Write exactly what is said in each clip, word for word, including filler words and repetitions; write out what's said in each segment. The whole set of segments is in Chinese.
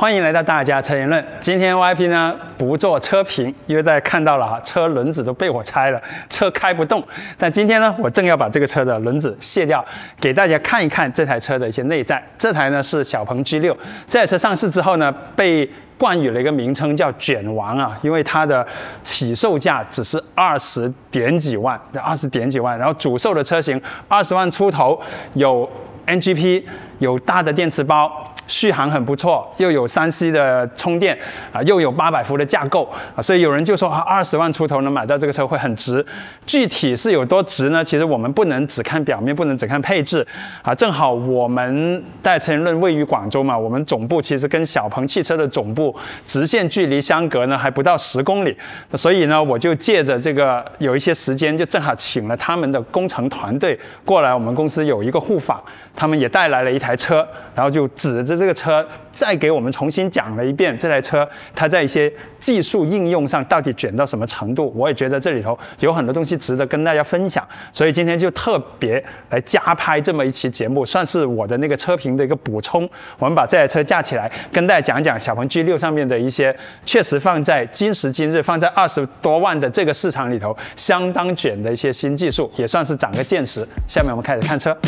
欢迎来到大家车言论。今天 Y P 呢不做车评，因为大家看到了啊，车轮子都被我拆了，车开不动。但今天呢，我正要把这个车的轮子卸掉，给大家看一看这台车的一些内在。这台呢是小鹏 G 六，这台车上市之后呢，被冠以了一个名称叫卷王啊，因为它的起售价只是二十点几万，二十点几万，然后主售的车型二十万出头，有 N G P， 有大的电池包。续航很不错，又有三 C 的充电啊，又有八百伏的架构啊，所以有人就说啊，二十万出头能买到这个车会很值。具体是有多值呢？其实我们不能只看表面，不能只看配置啊。正好我们大车言论位于广州嘛，我们总部其实跟小鹏汽车的总部直线距离相隔呢还不到十公里，所以呢我就借着这个有一些时间，就正好请了他们的工程团队过来我们公司有一个互访，他们也带来了一台车，然后就指着这个车再给我们重新讲了一遍这台车它在一些技术应用上到底卷到什么程度。我也觉得这里头有很多东西值得跟大家分享，所以今天就特别来加拍这么一期节目，算是我的那个车评的一个补充。我们把这台车架起来，跟大家讲讲小鹏 G 六上面的一些确实放在今时今日放在二十多万的这个市场里头相当卷的一些新技术，也算是长个见识。下面我们开始看车。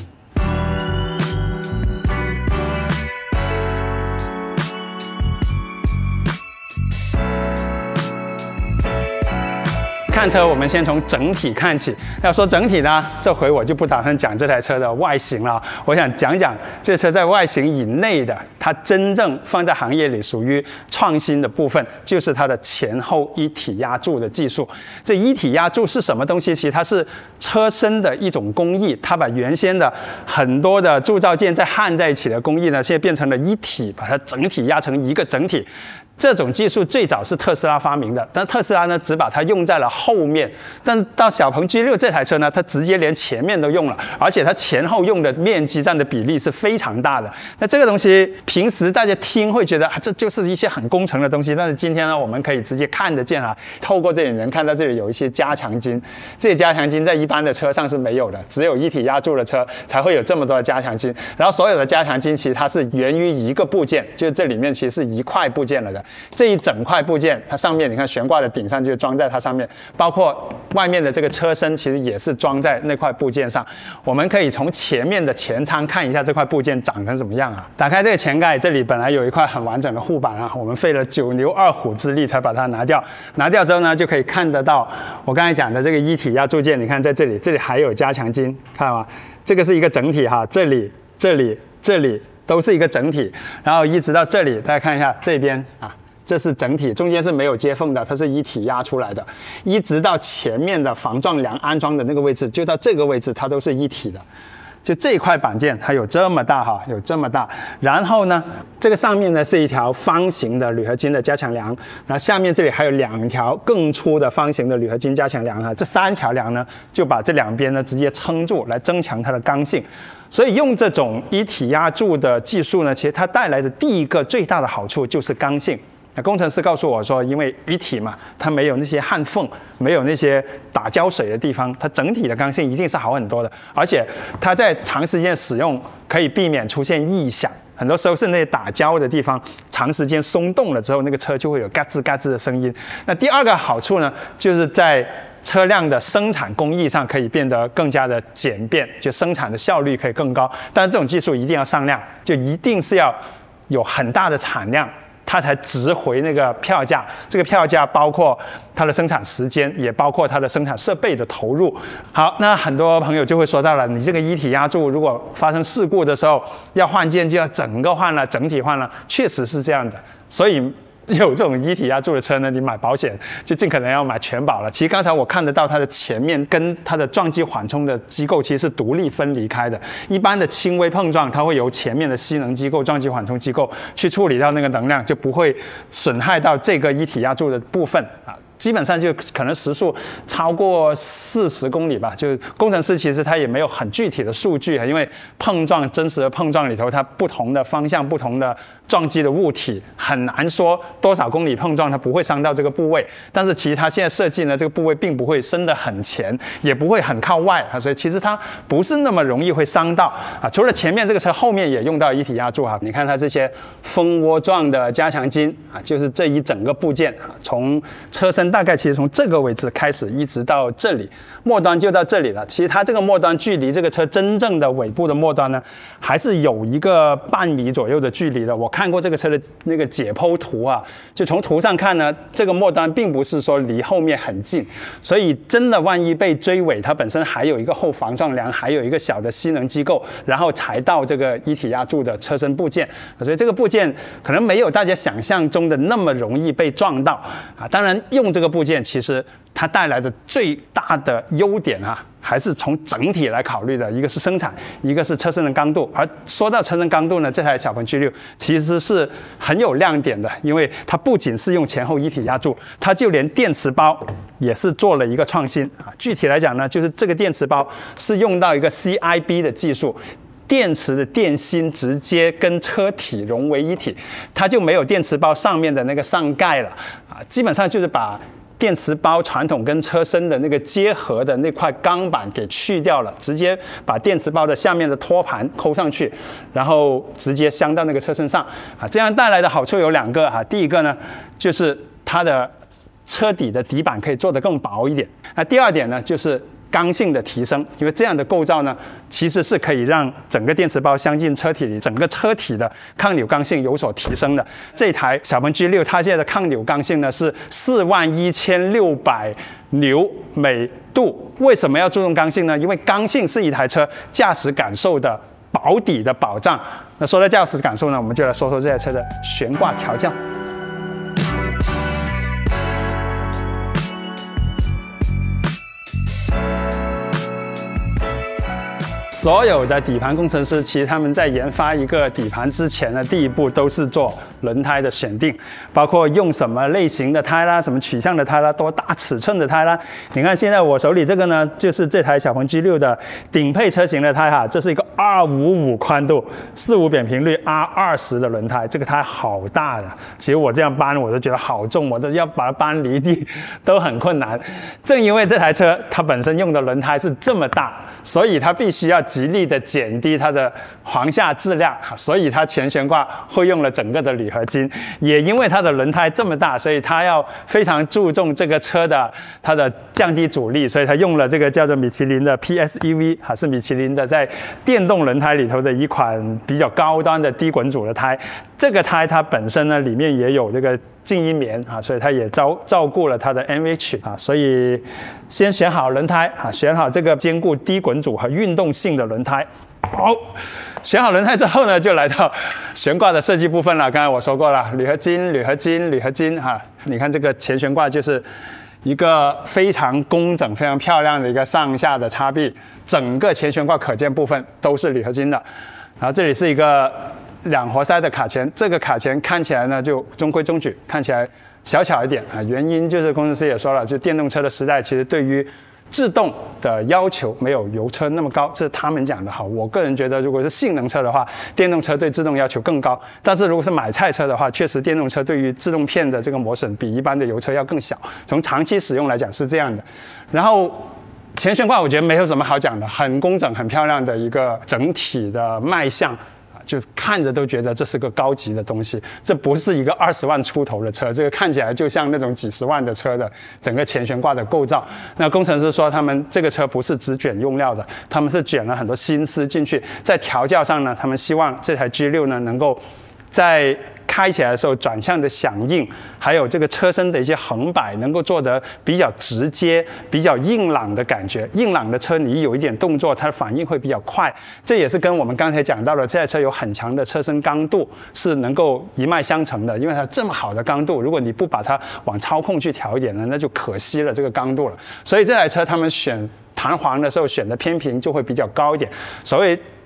看车，我们先从整体看起。要说整体呢，这回我就不打算讲这台车的外形了，我想讲讲这车在外形以内的，它真正放在行业里属于创新的部分，就是它的前后一体压铸的技术。这一体压铸是什么东西？其实它是车身的一种工艺，它把原先的很多的铸造件再焊在一起的工艺呢，现在变成了一体，把它整体压成一个整体。这种技术最早是特斯拉发明的，但特斯拉呢只把它用在了后面，但到小鹏 G 六这台车呢，它直接连前面都用了，而且它前后用的面积占的比例是非常大的。那这个东西平时大家听会觉得啊，这就是一些很工程的东西，但是今天呢，我们可以直接看得见啊，透过这里能看到这里有一些加强筋，这些加强筋在一般的车上是没有的，只有一体压铸的车才会有这么多的加强筋。然后所有的加强筋其实它是源于一个部件，就是这里面其实是一块部件了的。这一整块部件，它上面你看悬挂的顶上就装在它上面，包括外面的这个车身其实也是装在那块部件上。我们可以从前面的前舱看一下这块部件长成什么样啊。打开这个前盖，这里本来有一块很完整的护板啊，我们费了九牛二虎之力才把它拿掉。拿掉之后呢，就可以看得到我刚才讲的这个一体压铸件，你看在这里，这里还有加强筋，看到吗？这个是一个整体哈，这里、这里、这里都是一个整体，然后一直到这里，大家看一下这边啊。这是整体，中间是没有接缝的，它是一体压出来的，一直到前面的防撞梁安装的那个位置，就到这个位置，它都是一体的。就这块板件它有这么大哈，有这么大。然后呢，这个上面呢是一条方形的铝合金的加强梁，然后下面这里还有两条更粗的方形的铝合金加强梁哈。这三条梁呢，就把这两边呢直接撑住，来增强它的刚性。所以用这种一体压铸的技术呢，其实它带来的第一个最大的好处就是刚性。那工程师告诉我说，因为一体嘛，它没有那些焊缝，没有那些打胶水的地方，它整体的刚性一定是好很多的。而且它在长时间使用可以避免出现异响，很多时候是那些打胶的地方长时间松动了之后，那个车就会有嘎吱嘎吱的声音。那第二个好处呢，就是在车辆的生产工艺上可以变得更加的简便，就生产的效率可以更高。但是这种技术一定要上量，就一定是要有很大的产量，它才值回那个票价。这个票价包括它的生产时间，也包括它的生产设备的投入。好，那很多朋友就会说到了，你这个一体压铸如果发生事故的时候要换件就要整个换了，整体换了，确实是这样的。所以有这种一体压铸的车呢，你买保险就尽可能要买全保了。其实刚才我看得到它的前面跟它的撞击缓冲的机构其实是独立分离开的。一般的轻微碰撞，它会由前面的吸能机构、撞击缓冲机构去处理到那个能量，就不会损害到这个一体压铸的部分啊。 基本上就可能时速超过四十公里吧。就工程师其实他也没有很具体的数据，因为碰撞真实的碰撞里头，它不同的方向、不同的撞击的物体，很难说多少公里碰撞它不会伤到这个部位。但是其实它现在设计呢，这个部位并不会伸得很前，也不会很靠外啊，所以其实它不是那么容易会伤到啊。除了前面这个车，后面也用到一体压铸哈。你看它这些蜂窝状的加强筋啊，就是这一整个部件啊，从车身大概其实从这个位置开始，一直到这里，末端就到这里了。其实它这个末端距离这个车真正的尾部的末端呢，还是有一个半米左右的距离的。我看过这个车的那个解剖图啊，就从图上看呢，这个末端并不是说离后面很近，所以真的万一被追尾，它本身还有一个后防撞梁，还有一个小的吸能机构，然后才到这个一体压铸的车身部件。所以这个部件可能没有大家想象中的那么容易被撞到啊。当然，用这个部件其实它带来的最大的优点啊，还是从整体来考虑的，一个是生产，一个是车身的刚度。而说到车身刚度呢，这台小鹏 G 六其实是很有亮点的，因为它不仅是用前后一体压铸，它就连电池包也是做了一个创新啊。具体来讲呢，就是这个电池包是用到一个 C I B 的技术。电池的电芯直接跟车体融为一体，它就没有电池包上面的那个上盖了啊，基本上就是把电池包传统跟车身的那个结合的那块钢板给去掉了，直接把电池包的下面的托盘扣上去，然后直接镶到那个车身上啊。这样带来的好处有两个啊，第一个呢就是它的车底的底板可以做得更薄一点，那第二点呢就是刚性的提升，因为这样的构造呢，其实是可以让整个电池包镶进车体里，整个车体的抗扭刚性有所提升的。这台小鹏 G 六它现在的抗扭刚性呢是四万一千六百牛每度。为什么要注重刚性呢？因为刚性是一台车驾驶感受的保底的保障。那说到驾驶感受呢，我们就来说说这台车的悬挂调教。所有的底盘工程师，其实他们在研发一个底盘之前呢，第一步都是做轮胎的选定，包括用什么类型的胎啦，什么取向的胎啦，多大尺寸的胎啦。你看现在我手里这个呢，就是这台小鹏 G 六的顶配车型的胎哈，这是一个二五五宽度、四五扁平率 R 二十的轮胎，这个胎好大的，其实我这样搬我都觉得好重，我都要把它搬离地都很困难。正因为这台车它本身用的轮胎是这么大，所以它必须要极力的减低它的簧下质量，所以它前悬挂会用了整个的铝合金。也因为它的轮胎这么大，所以它要非常注重这个车的它的降低阻力，所以它用了这个叫做米其林的 P S E V， 还是米其林的在电动轮胎里头的一款比较高端的低滚阻的胎。这个胎它本身呢里面也有这个静音棉啊，所以它也照照顾了它的 M H 啊，所以先选好轮胎啊，选好这个兼顾低滚阻和运动性的轮胎。好，选好轮胎之后呢，就来到悬挂的设计部分了。刚才我说过了，铝合金、铝合金、铝合金哈。你看这个前悬挂就是一个非常工整、非常漂亮的一个上下的插臂，整个前悬挂可见部分都是铝合金的。然后这里是一个两活塞的卡钳，这个卡钳看起来呢就中规中矩，看起来小巧一点啊。原因就是工程师也说了，就电动车的时代，其实对于制动的要求没有油车那么高，这是他们讲的好。我个人觉得，如果是性能车的话，电动车对制动要求更高。但是如果是买菜车的话，确实电动车对于制动片的这个磨损比一般的油车要更小。从长期使用来讲是这样的。然后前悬挂我觉得没有什么好讲的，很工整、很漂亮的一个整体的卖相。就看着都觉得这是个高级的东西，这不是一个二十万出头的车，这个看起来就像那种几十万的车的整个前悬挂的构造。那工程师说他们这个车不是只卷用料的，他们是卷了很多心思进去，在调教上呢，他们希望这台 G 六呢能够在开起来的时候转向的响应，还有这个车身的一些横摆能够做得比较直接、比较硬朗的感觉。硬朗的车你有一点动作，它的反应会比较快。这也是跟我们刚才讲到的这台车有很强的车身刚度是能够一脉相承的。因为它这么好的刚度，如果你不把它往操控去调一点呢，那就可惜了这个刚度了。所以这台车他们选弹簧的时候选的偏平就会比较高一点。所谓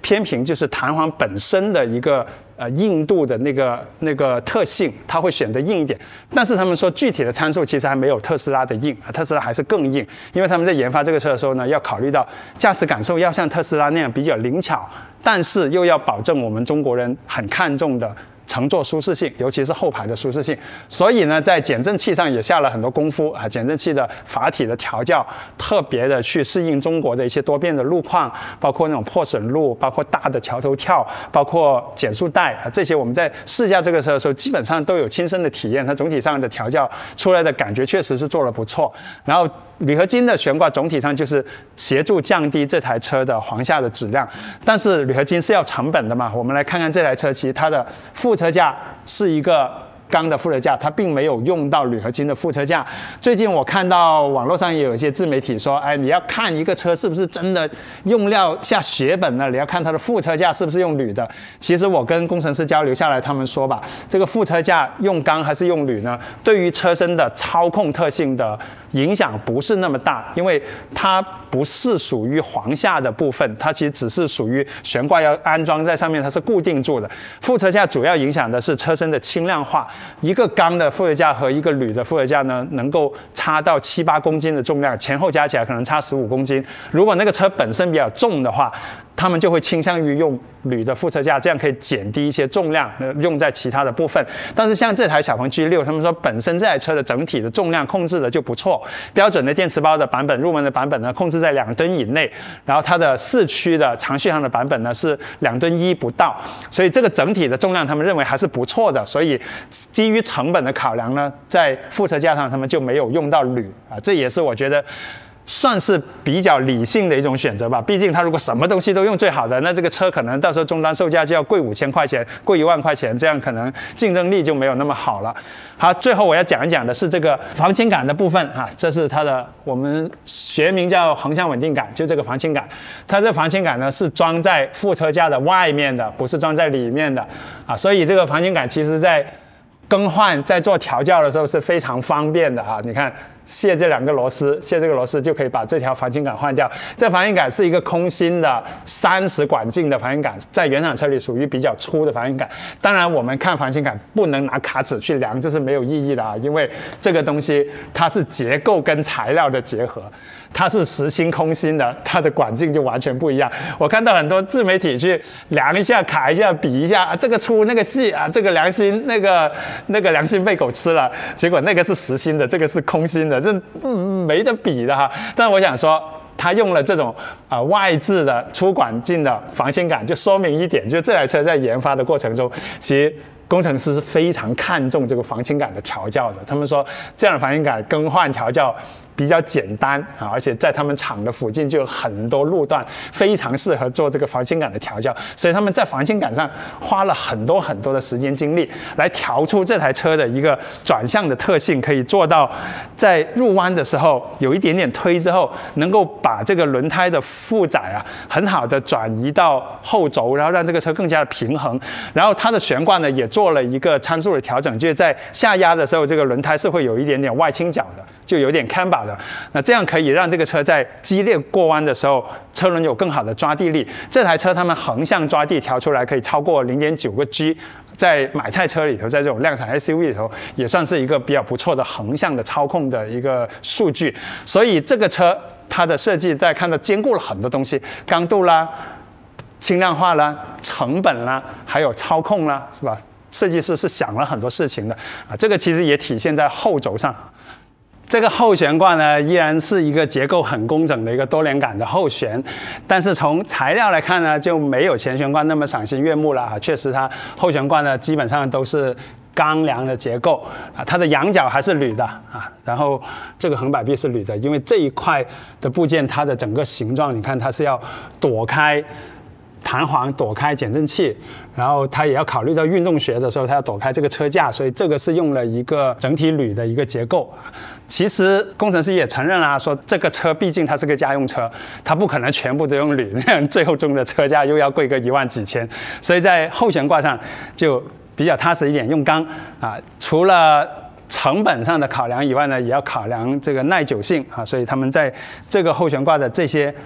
偏平就是弹簧本身的一个呃硬度的那个那个特性，它会选择硬一点。但是他们说具体的参数其实还没有特斯拉的硬，特斯拉还是更硬，因为他们在研发这个车的时候呢，要考虑到驾驶感受要像特斯拉那样比较灵巧，但是又要保证我们中国人很看重的乘坐舒适性，尤其是后排的舒适性，所以呢，在减震器上也下了很多功夫啊。减震器的阀体的调教，特别的去适应中国的一些多变的路况，包括那种破损路，包括大的桥头跳，包括减速带啊，这些我们在试驾这个车的时候，基本上都有亲身的体验。它总体上的调教出来的感觉确实是做得不错。然后铝合金的悬挂总体上就是协助降低这台车的簧下的质量，但是铝合金是要成本的嘛。我们来看看这台车，其实它的副车架是一个钢的副车架，它并没有用到铝合金的副车架。最近我看到网络上也有一些自媒体说，哎，你要看一个车是不是真的用料下血本呢？你要看它的副车架是不是用铝的。其实我跟工程师交流下来，他们说吧，这个副车架用钢还是用铝呢，对于车身的操控特性的影响不是那么大，因为它不是属于簧下的部分，它其实只是属于悬挂要安装在上面，它是固定住的。副车架主要影响的是车身的轻量化。一个钢的副车架和一个铝的副车架呢，能够差到七八公斤的重量，前后加起来可能差十五公斤。如果那个车本身比较重的话，他们就会倾向于用铝的副车架，这样可以减低一些重量，用在其他的部分。但是像这台小鹏 G 六，他们说本身这台车的整体的重量控制的就不错，标准的电池包的版本，入门的版本呢，控制在两吨以内，然后它的四驱的长续航的版本呢是两吨一不到，所以这个整体的重量他们认为还是不错的。所以基于成本的考量呢，在副车架上他们就没有用到铝啊，这也是我觉得算是比较理性的一种选择吧。毕竟他如果什么东西都用最好的，那这个车可能到时候终端售价就要贵五千块钱，贵一万块钱，这样可能竞争力就没有那么好了。好，最后我要讲一讲的是这个防倾杆的部分啊，这是它的我们学名叫横向稳定杆，就这个防倾杆。它这防倾杆呢是装在副车架的外面的，不是装在里面的啊，所以这个防倾杆其实在更换在做调教的时候是非常方便的啊！你看，卸这两个螺丝，卸这个螺丝就可以把这条防倾杆换掉。这防倾杆是一个空心的三十管径的防倾杆，在原厂车里属于比较粗的防倾杆。当然，我们看防倾杆不能拿卡尺去量，这是没有意义的啊！因为这个东西它是结构跟材料的结合，它是实心空心的，它的管径就完全不一样。我看到很多自媒体去量一下、卡一下、比一下，啊、这个粗那个细啊，这个良心那个那个良心被狗吃了，结果那个是实心的，这个是空心的。这嗯没得比的哈，但我想说，他用了这种啊、呃、外置的粗管径的防倾杆，就说明一点，就这台车在研发的过程中，其实工程师是非常看重这个防倾杆的调教的。他们说，这样的防倾杆更换调教比较简单啊，而且在他们厂的附近就有很多路段，非常适合做这个防倾杆的调教，所以他们在防倾杆上花了很多很多的时间精力，来调出这台车的一个转向的特性，可以做到在入弯的时候有一点点推之后，能够把这个轮胎的负载啊很好的转移到后轴，然后让这个车更加的平衡。然后它的悬挂呢也做了一个参数的调整，就是在下压的时候，这个轮胎是会有一点点外倾角的，就有点 camber 的，那这样可以让这个车在激烈过弯的时候，车轮有更好的抓地力。这台车他们横向抓地调出来可以超过 零点九个 G， 在买菜车里头，在这种量产 S U V 里头，也算是一个比较不错的横向的操控的一个数据。所以这个车它的设计在看到兼顾了很多东西，刚度啦、轻量化啦、成本啦，还有操控啦，是吧？设计师是想了很多事情的啊，这个其实也体现在后轴上。这个后悬挂呢，依然是一个结构很工整的一个多连杆的后悬，但是从材料来看呢，就没有前悬挂那么赏心悦目了啊。确实，它后悬挂呢基本上都是钢梁的结构啊，它的仰角还是铝的啊，然后这个横摆臂是铝的，因为这一块的部件它的整个形状，你看它是要躲开弹簧，躲开减震器，然后它也要考虑到运动学的时候，它要躲开这个车架，所以这个是用了一个整体铝的一个结构。其实工程师也承认啦，说这个车毕竟它是个家用车，它不可能全部都用铝，那样最后中的车价又要贵个一万几千，所以在后悬挂上就比较踏实一点，用钢啊，除了成本上的考量以外呢，也要考量这个耐久性啊，所以他们在这个后悬挂的这些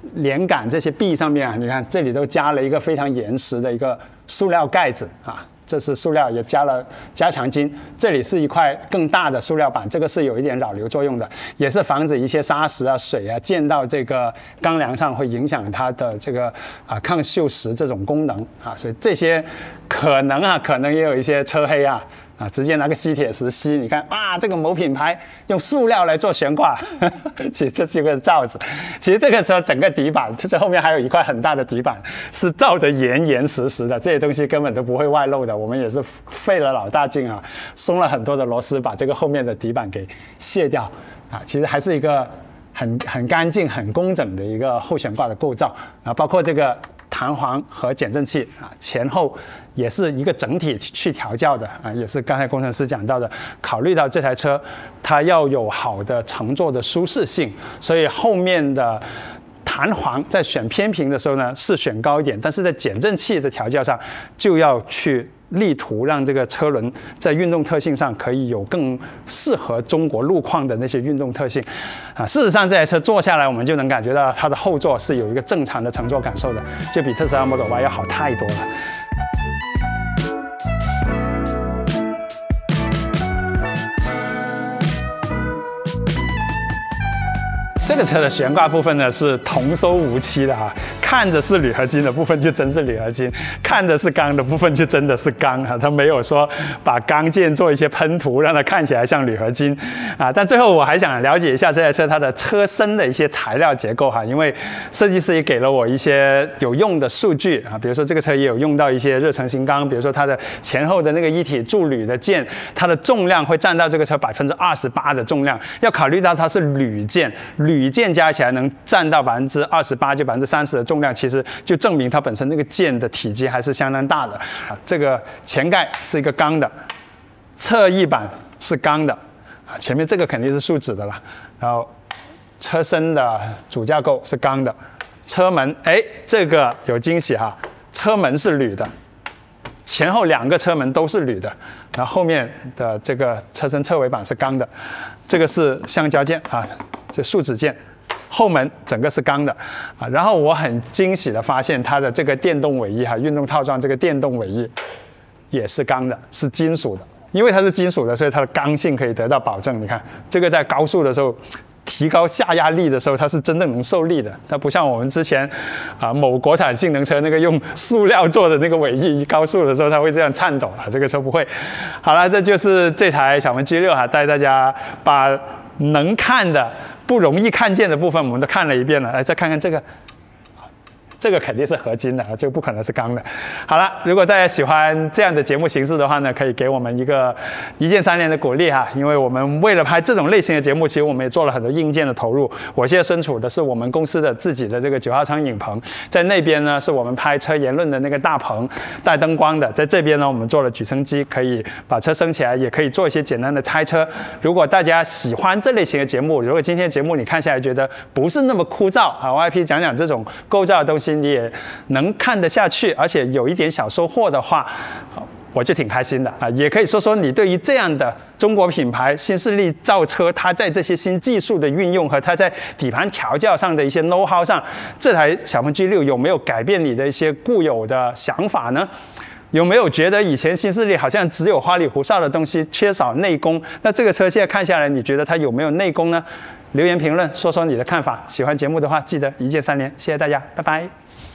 连杆这些壁上面啊，你看这里都加了一个非常严实的一个塑料盖子啊。这是塑料，也加了加强筋。这里是一块更大的塑料板，这个是有一点扰流作用的，也是防止一些砂石啊、水啊溅到这个钢梁上，会影响它的这个啊抗锈蚀这种功能啊。所以这些可能啊，可能也有一些车黑啊。啊，直接拿个吸铁石吸，你看啊，这个某品牌用塑料来做悬挂，呵呵其实这是个罩子。其实这个时候整个底板，就是后面还有一块很大的底板，是罩得严严实实的，这些东西根本都不会外露的。我们也是费了老大劲啊，松了很多的螺丝，把这个后面的底板给卸掉啊。其实还是一个很很干净、很工整的一个后悬挂的构造啊，包括这个弹簧和减震器啊，前后也是一个整体去调教的啊，也是刚才工程师讲到的，考虑到这台车它要有好的乘坐的舒适性，所以后面的弹簧在选偏平的时候呢是选高一点，但是在减震器的调教上就要去力图让这个车轮在运动特性上可以有更适合中国路况的那些运动特性啊。事实上，这台车坐下来，我们就能感觉到它的后座是有一个正常的乘坐感受的，就比特斯拉 Model Y 要好太多了。这个车的悬挂部分呢是童叟无欺的啊，看着是铝合金的部分就真是铝合金，看着是钢的部分就真的是钢啊，它没有说把钢件做一些喷涂让它看起来像铝合金啊。但最后我还想了解一下这台车它的车身的一些材料结构哈，因为设计师也给了我一些有用的数据啊，比如说这个车也有用到一些热成型钢，比如说它的前后的那个一体铸铝的件，它的重量会占到这个车百分之二十八的重量，要考虑到它是铝件，铝铝件加起来能占到百分之二十八，就百分之三十的重量，其实就证明它本身那个件的体积还是相当大的啊。这个前盖是一个钢的，侧翼板是钢的啊，前面这个肯定是树脂的了。然后车身的主架构是钢的，车门哎，这个有惊喜哈，车门是铝的。前后两个车门都是铝的，然后后面的这个车身侧尾板是钢的，这个是橡胶件啊，这树脂件，后门整个是钢的啊。然后我很惊喜的发现它的这个电动尾翼哈，运动套装这个电动尾翼也是钢的，是金属的。因为它是金属的，所以它的刚性可以得到保证。你看这个在高速的时候，提高下压力的时候，它是真正能受力的。它不像我们之前啊某国产性能车那个用塑料做的那个尾翼，高速的时候它会这样颤抖啊，这个车不会。好了，这就是这台小鹏 G 六哈，带大家把能看的、不容易看见的部分我们都看了一遍了。来，再看看这个。这个肯定是合金的，这个不可能是钢的。好了，如果大家喜欢这样的节目形式的话呢，可以给我们一个一键三连的鼓励哈，因为我们为了拍这种类型的节目，其实我们也做了很多硬件的投入。我现在身处的是我们公司的自己的这个九号仓影棚，在那边呢是我们拍车言论的那个大棚，带灯光的。在这边呢，我们做了举升机，可以把车升起来，也可以做一些简单的拆车。如果大家喜欢这类型的节目，如果今天节目你看下来觉得不是那么枯燥啊 ，Y P 讲讲这种构造的东西。你也能看得下去，而且有一点小收获的话，我就挺开心的啊！也可以说说你对于这样的中国品牌新势力造车，它在这些新技术的运用和它在底盘调教上的一些 know how 上，这台小鹏 G 六有没有改变你的一些固有的想法呢？有没有觉得以前新势力好像只有花里胡哨的东西，缺少内功？那这个车现在看下来，你觉得它有没有内功呢？留言评论说说你的看法。喜欢节目的话，记得一键三连，谢谢大家，拜拜。